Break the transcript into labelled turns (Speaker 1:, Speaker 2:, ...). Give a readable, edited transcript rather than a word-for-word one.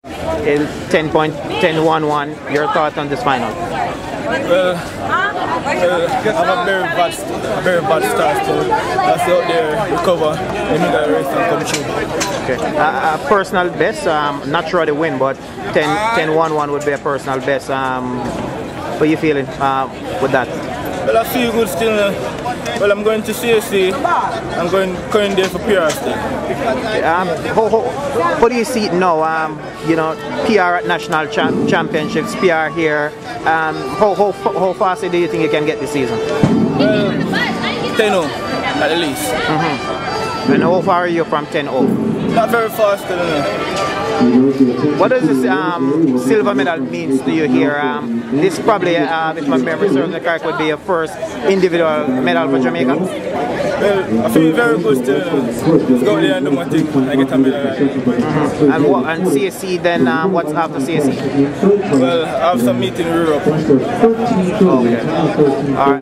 Speaker 1: in 10.1011. Your thoughts on this final?
Speaker 2: Well, I have a very bad start, so I'll stay out there, recover, and make the race and come through.
Speaker 1: Okay. Personal best, not sure the win, but 10.11 would be a personal best. What are you feeling with that?
Speaker 2: Well, I feel good still. Well, I'm going to CSC. I'm going there for PR still.
Speaker 1: How do you see it now? You know, PR at national championships, PR here. How fast do you think you can get this season?
Speaker 2: Well, 10-0 at the least.
Speaker 1: And how far are you from 10-0?
Speaker 2: Not very fast, I don't know.
Speaker 1: What does this silver medal means to you here? This probably, if my memory serves me correct, would be your first individual medal for Jamaica?
Speaker 2: Well, I feel very good still. Let's go there and do my thing and get a medal.
Speaker 1: And CSC then, what's after CSC?
Speaker 2: Well, I have some meeting in Europe.
Speaker 1: Okay. Alright.